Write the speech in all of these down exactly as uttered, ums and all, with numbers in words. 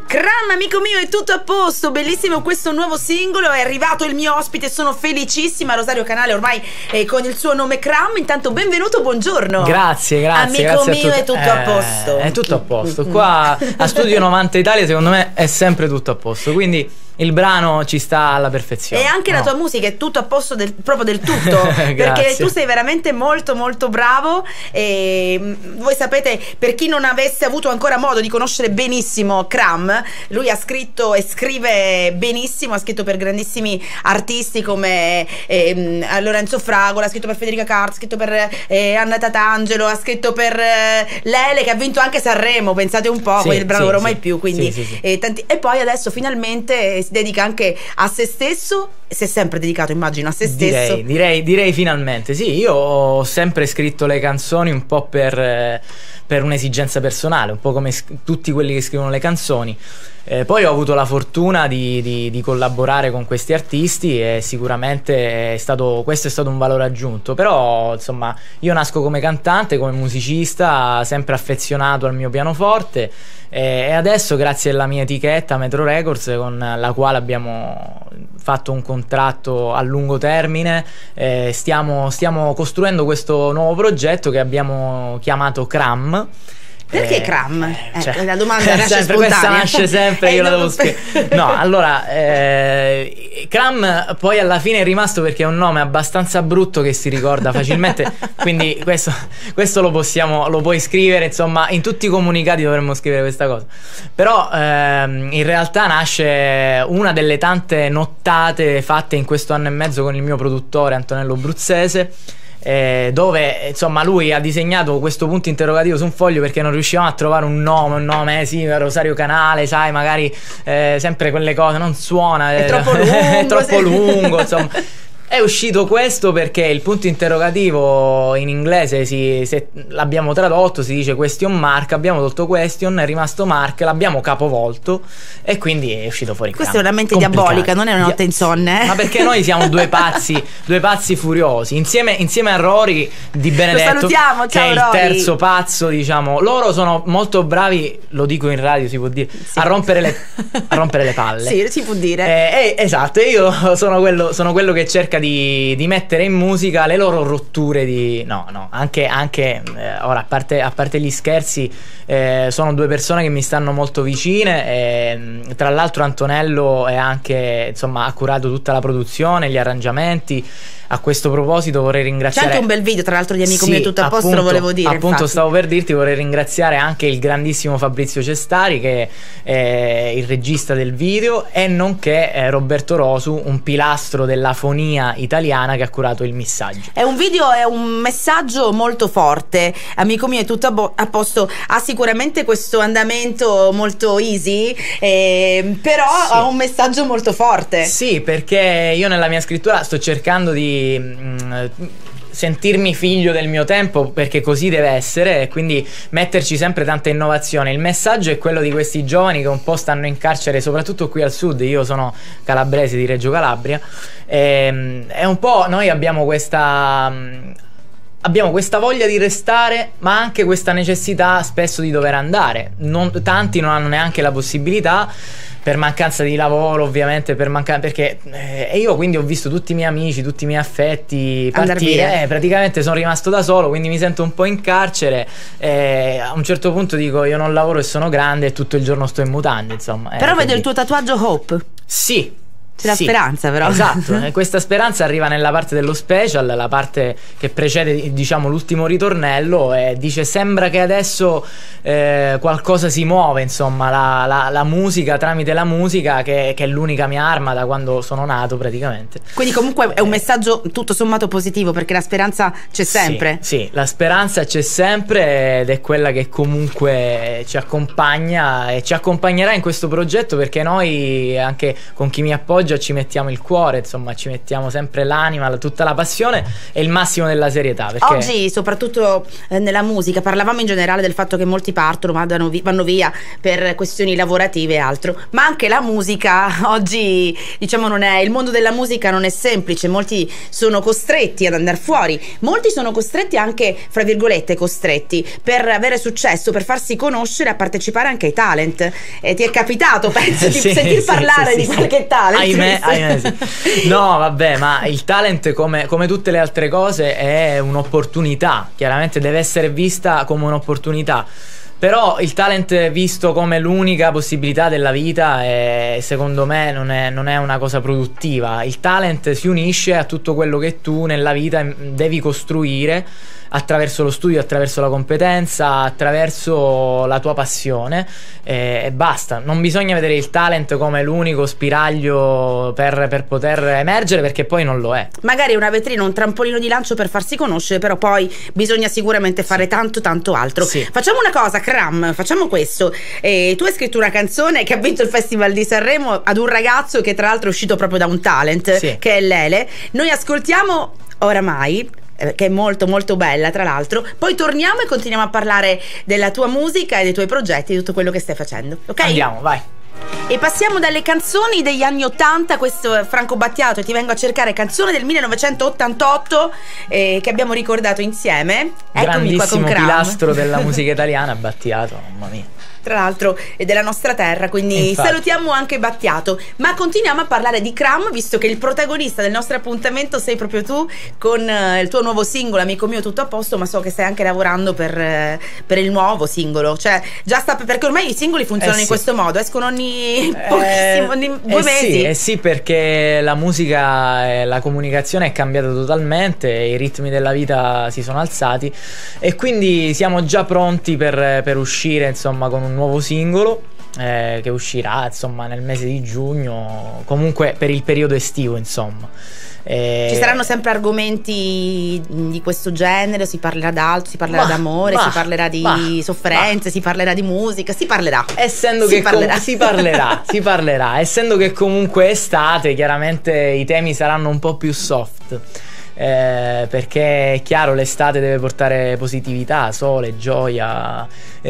Cram, amico mio, è tutto a posto, bellissimo questo nuovo singolo, è arrivato il mio ospite, sono felicissima, Rosario Canale ormai eh, con il suo nome Cram, intanto benvenuto, buongiorno. Grazie, grazie. Amico grazie mio, a è tutto eh, a posto. È tutto a posto, qua a Studio novanta Italia secondo me è sempre tutto a posto, quindi il brano ci sta alla perfezione. E anche no. la tua musica è tutto a posto del, proprio del tutto perché tu sei veramente molto molto bravo e voi sapete, per chi non avesse avuto ancora modo di conoscere benissimo Cram, lui ha scritto e scrive benissimo, ha scritto per grandissimi artisti come eh, Lorenzo Fragola, ha scritto per Federica Carta, ha scritto per eh, Anna Tatangelo, ha scritto per eh, Lele, che ha vinto anche Sanremo, pensate un po', sì, il brano sì, Ormai sì. più, quindi sì, sì, sì. E, tanti, e poi adesso finalmente si dedica anche a se stesso, si è sempre dedicato immagino a se stesso. Direi, direi, direi finalmente, sì, io ho sempre scritto le canzoni un po' per, eh, per un'esigenza personale, un po' come tutti quelli che scrivono le canzoni. Eh, poi ho avuto la fortuna di, di, di collaborare con questi artisti e sicuramente è stato, questo è stato un valore aggiunto, però insomma io nasco come cantante, come musicista, sempre affezionato al mio pianoforte eh, e adesso grazie alla mia etichetta Metro Records, con la quale abbiamo fatto un contratto a lungo termine, eh, stiamo, stiamo costruendo questo nuovo progetto che abbiamo chiamato Cram. Perché eh, Cram? Eh, Ecco, cioè, la domanda nasce sempre, spontanea. questa nasce sempre, eh, io la devo non... spiegare. No, allora, eh, Cram poi alla fine è rimasto perché è un nome abbastanza brutto che si ricorda facilmente, quindi questo, questo lo possiamo, lo puoi scrivere, insomma, in tutti i comunicati dovremmo scrivere questa cosa. Però ehm, in realtà nasce una delle tante nottate fatte in questo anno e mezzo con il mio produttore Antonello Bruzzese, Eh, dove insomma lui ha disegnato questo punto interrogativo su un foglio perché non riuscivamo a trovare un nome, un nome, eh, sì, Rosario Canale, sai, magari eh, sempre quelle cose, non suona, è eh, troppo lungo, è troppo sì. lungo, insomma. È uscito questo perché il punto interrogativo in inglese si, se l'abbiamo tradotto si dice question mark, abbiamo tolto question, è rimasto mark, l'abbiamo capovolto e quindi è uscito fuori. Questa è una mente complicato. diabolica, non è una notte insonne, eh? Ma perché noi siamo due pazzi, due pazzi furiosi, insieme, insieme a Rory Di Benedetto, lo salutiamo, ciao, che è il Rory. terzo pazzo, diciamo. Loro sono molto bravi, lo dico in radio, si può dire, sì. a rompere le, a rompere le palle. Sì, si può dire. Eh, eh, esatto, e io sono quello, sono quello che cerca di, di mettere in musica le loro rotture di... No, no, anche, anche eh, ora, a parte, a parte gli scherzi, eh, sono due persone che mi stanno molto vicine e, tra l'altro Antonello è anche, insomma, ha curato tutta la produzione, gli arrangiamenti. A questo proposito vorrei ringraziare... C'è anche un bel video, tra l'altro, di Amico sì, mio, tutto a posto, appunto, lo volevo dire. Appunto, infatti. stavo per dirti, vorrei ringraziare anche il grandissimo Fabrizio Cestari, che è il regista del video, e nonché eh, Roberto Rosu, un pilastro della fonia italiana che ha curato il missaggio. È un video, è un messaggio molto forte. Amico mio, è tutto a, bo- a posto. Ha sicuramente questo andamento molto easy, eh, però sì. ha un messaggio molto forte. Sì, perché io nella mia scrittura sto cercando di mh, sentirmi figlio del mio tempo, perché così deve essere, e quindi metterci sempre tanta innovazione. Il messaggio è quello di questi giovani che un po' stanno in carcere, soprattutto qui al sud. Io sono calabrese di Reggio Calabria, e, e un po' noi abbiamo questa... Abbiamo questa voglia di restare, ma anche questa necessità spesso di dover andare. Non, tanti non hanno neanche la possibilità, per mancanza di lavoro, ovviamente, per mancanza, perché eh, io quindi ho visto tutti i miei amici, tutti i miei affetti partire, eh, praticamente sono rimasto da solo, quindi mi sento un po' in carcere, eh, a un certo punto dico io non lavoro e sono grande e tutto il giorno sto in mutande, insomma. Però eh, vedo quindi... il tuo tatuaggio Hope. Sì. C'è la sì, speranza, però. esatto, e questa speranza arriva nella parte dello special, la parte che precede, diciamo, l'ultimo ritornello, e dice sembra che adesso eh, qualcosa si muove, insomma, la, la, la musica, tramite la musica che, che è l'unica mia arma da quando sono nato praticamente. Quindi comunque è un messaggio tutto sommato positivo, perché la speranza c'è sempre. Sì, sì, la speranza c'è sempre ed è quella che comunque ci accompagna e ci accompagnerà in questo progetto, perché noi, anche con chi mi appoggia, Foggia ci mettiamo il cuore, insomma ci mettiamo sempre l'anima, tutta la passione e il massimo della serietà, perché... Oggi soprattutto eh, nella musica, parlavamo in generale del fatto che molti partono, vanno, vi- vanno via per questioni lavorative e altro, ma anche la musica oggi, diciamo, non è, il mondo della musica non è semplice, molti sono costretti ad andare fuori, molti sono costretti anche, fra virgolette, costretti per avere successo, per farsi conoscere, a partecipare anche ai talent. E ti è capitato, penso, di sì, sentir sì, parlare sì, di sì, qualche sì. talent? Ahimè, ahimè sì. No, vabbè, ma il talent, come, come tutte le altre cose, è un'opportunità, chiaramente deve essere vista come un'opportunità. Però il talent visto come l'unica possibilità della vita è, secondo me non è, non è una cosa produttiva. Il talent si unisce a tutto quello che tu nella vita devi costruire attraverso lo studio, attraverso la competenza, attraverso la tua passione, e, e basta. Non bisogna vedere il talent come l'unico spiraglio per, per poter emergere, perché poi non lo è. Magari una vetrina, un trampolino di lancio per farsi conoscere, però poi bisogna sicuramente fare sì. tanto tanto altro. Sì. Facciamo una cosa, Cram, facciamo questo. Eh, tu hai scritto una canzone che ha vinto il Festival di Sanremo ad un ragazzo che tra l'altro è uscito proprio da un talent, sì. che è Lele. Noi ascoltiamo Oramai, che è molto molto bella tra l'altro, poi torniamo e continuiamo a parlare della tua musica e dei tuoi progetti, di tutto quello che stai facendo, ok? Andiamo, vai. E passiamo dalle canzoni degli anni ottanta, questo è Franco Battiato e Ti vengo a cercare, canzone del millenovecentottantotto eh, che abbiamo ricordato insieme. Eccomi qua con grandissimo Cram, pilastro della musica italiana, Battiato, mamma mia. Tra l'altro è della nostra terra, quindi Infatti. salutiamo anche Battiato. Ma continuiamo a parlare di Cram, visto che il protagonista del nostro appuntamento sei proprio tu, con eh, il tuo nuovo singolo, Amico mio tutto a posto, ma so che stai anche lavorando per, eh, per il nuovo singolo. Cioè, già sta, perché ormai i singoli funzionano eh sì. in questo modo, escono ogni pochissimo, ogni due eh mesi. Sì, eh sì, perché la musica e la comunicazione è cambiata totalmente, i ritmi della vita si sono alzati e quindi siamo già pronti per, per uscire, insomma, con un nuovo singolo eh, che uscirà, insomma, nel mese di giugno, comunque per il periodo estivo, insomma. Eh, Ci saranno sempre argomenti di questo genere, si parlerà d'altro, si parlerà ma, d'amore, ma, si parlerà di ma, sofferenze, ma. si parlerà di musica, si parlerà. Essendo si che parlerà. Com- si parlerà, si parlerà, essendo che comunque è estate, chiaramente i temi saranno un po' più soft. Eh, perché è chiaro, l'estate deve portare positività, sole, gioia,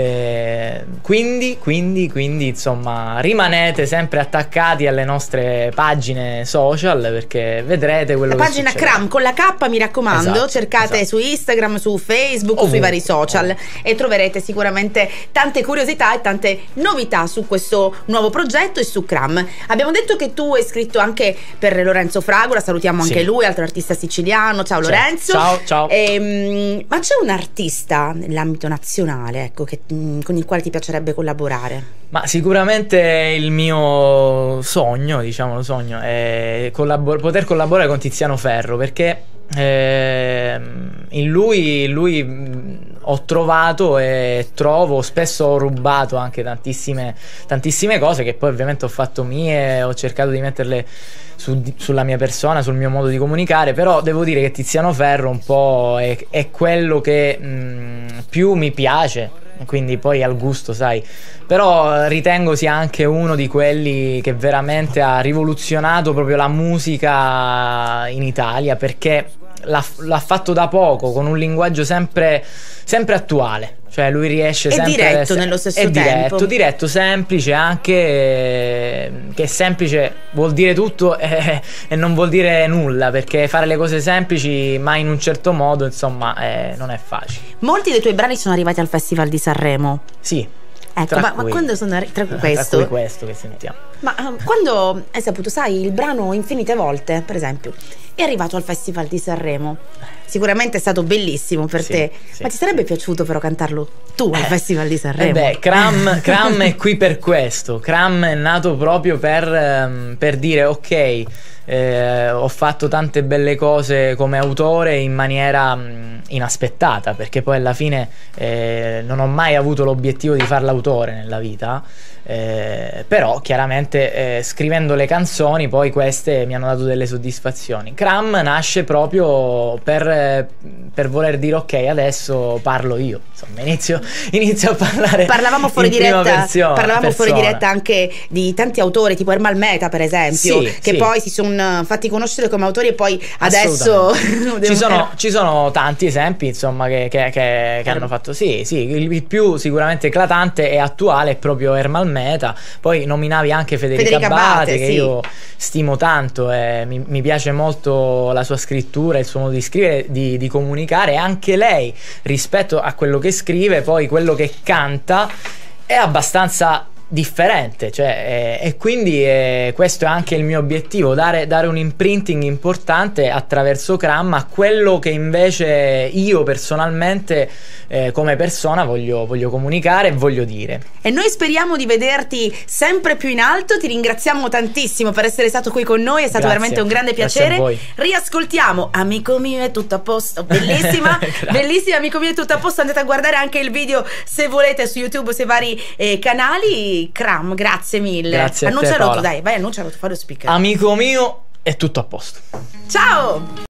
eh, quindi, quindi, quindi insomma rimanete sempre attaccati alle nostre pagine social, perché vedrete quello la che pagina succederà. Cram con la K, mi raccomando, Esatto, cercate esatto. su Instagram, su Facebook, Ovunque, sui vari social ovunque. e troverete sicuramente tante curiosità e tante novità su questo nuovo progetto e su Cram. Abbiamo detto che tu hai scritto anche per Lorenzo Fragola, salutiamo anche Sì. lui, altro artista siciliano. Ciao Certo. Lorenzo. Ciao, ciao. Ehm, ma c'è un artista nell'ambito nazionale, ecco, che, mh, con il quale ti piacerebbe collaborare? Ma sicuramente il mio sogno, diciamo lo sogno, è collabor- poter collaborare con Tiziano Ferro, perché eh, in lui, lui mh, ho trovato e trovo, spesso ho rubato anche tantissime, tantissime cose che poi ovviamente ho fatto mie, ho cercato di metterle su, sulla mia persona, sul mio modo di comunicare, però devo dire che Tiziano Ferro un po' è, è quello che mh, più mi piace, quindi poi al gusto, sai, però ritengo sia anche uno di quelli che veramente ha rivoluzionato proprio la musica in Italia, perché l'ha, l'ha fatto da poco, con un linguaggio sempre, sempre attuale. Cioè lui riesce È sempre diretto a nello stesso è tempo. diretto, diretto, semplice, anche eh, che semplice vuol dire tutto eh, e non vuol dire nulla, perché fare le cose semplici ma in un certo modo, insomma, eh, non è facile. Molti dei tuoi brani sono arrivati al Festival di Sanremo. Sì. Ecco, ma, ma quando sono arri- tra questo, tra cui questo che sentiamo. Ma um, quando hai saputo, sai, il brano Infinite volte, per esempio, è arrivato al Festival di Sanremo. Sicuramente è stato bellissimo per sì, te, sì. ma ti sarebbe piaciuto però cantarlo tu al eh, Festival di Sanremo? Eh beh, Cram, Cram è qui per questo. Cram è nato proprio per, um, per dire ok, eh, ho fatto tante belle cose come autore in maniera mh, inaspettata, perché poi alla fine eh, non ho mai avuto l'obiettivo di fare l'autore nella vita, eh, però chiaramente eh, scrivendo le canzoni poi queste mi hanno dato delle soddisfazioni. Cram nasce proprio per, eh, per voler dire ok, adesso parlo io, insomma inizio, inizio a parlare. Parlavamo fuori in diretta, prima persona, parlavamo persona. fuori diretta anche di tanti autori tipo Ermal Meta per esempio, sì, che sì. poi si sono fatti conoscere come autori e poi adesso ci sono, ci sono tanti esempi insomma che, che, che, che hanno fatto sì, sì, il, il più sicuramente eclatante e attuale è proprio Ermal Meta. Poi nominavi anche Federica, Federica Abate, Abate, che sì. io stimo tanto, e mi, mi piace molto la sua scrittura, il suo modo di scrivere, di, di comunicare. Anche lei rispetto a quello che scrive, poi quello che canta è abbastanza differente, cioè, eh, e quindi eh, questo è anche il mio obiettivo, dare, dare un imprinting importante attraverso Cram a quello che invece io personalmente eh, come persona voglio, voglio comunicare e voglio dire. E noi speriamo di vederti sempre più in alto. Ti ringraziamo tantissimo per essere stato qui con noi, è stato Grazie. veramente un grande Grazie a piacere. voi. Riascoltiamo Amico mio è tutto a posto, bellissima, bellissima Amico mio è tutto a posto. Andate a guardare anche il video se volete su YouTube, sui vari eh, canali. Cram, grazie mille. Grazie a te, annuncialo tu, Paola. dai, vai, annuncialo tu, fai lo speaker. Amico mio è tutto a posto. Ciao!